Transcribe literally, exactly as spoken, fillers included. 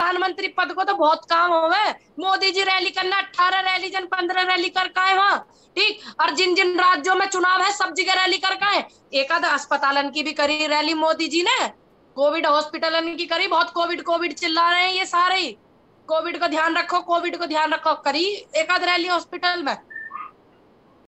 प्रधानमंत्री पद को तो बहुत काम होवे। मोदी जी रैली करना, अठारह रैली जन पंद्रह रैली कर का है वहां। ठीक, और जिन जिन राज्यों में चुनाव है सब जगह रैली कर का है। एक आध अस्पतालन की भी करी रैली मोदी जी ने, कोविड हॉस्पिटलन की करी। बहुत कोविड कोविड चिल्ला रहे हैं ये सारे ही, कोविड को ध्यान रखो, कोविड को ध्यान रखो, करी एक आध रैली हॉस्पिटल में।